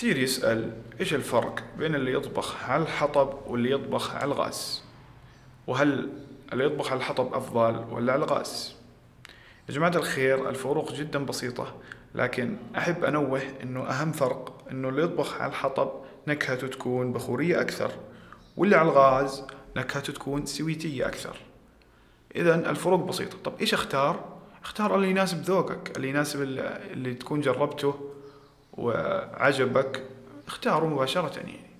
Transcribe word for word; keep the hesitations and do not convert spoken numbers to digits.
كثير يسأل إيش الفرق بين اللي يطبخ على الحطب واللي يطبخ على الغاز، وهل اللي يطبخ على الحطب أفضل ولا على الغاز؟ يا جماعة الخير، الفروق جدا بسيطة، لكن أحب أنوه إنه أهم فرق إنه اللي يطبخ على الحطب نكهته تكون بخورية أكثر، واللي على الغاز نكهته تكون سويتية أكثر. إذن الفروق بسيطة. طب إيش أختار؟ اختار اللي يناسب ذوقك، اللي يناسب اللي تكون جربته وعجبك، اختاره مباشرة يعني.